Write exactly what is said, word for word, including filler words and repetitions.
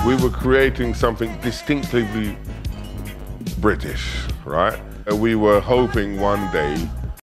We were creating something distinctively British, right? And we were hoping one day